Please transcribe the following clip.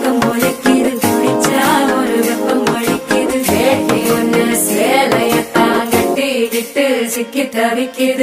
வெக்கம் முளைக்குது பிடிச்சா ஒரு வெப்பம் ஒழிக்குது வேட்டி ஒண்ணு சேலையத்தான் கட்டிக்கிட்டு சிக்கி தவிக்குது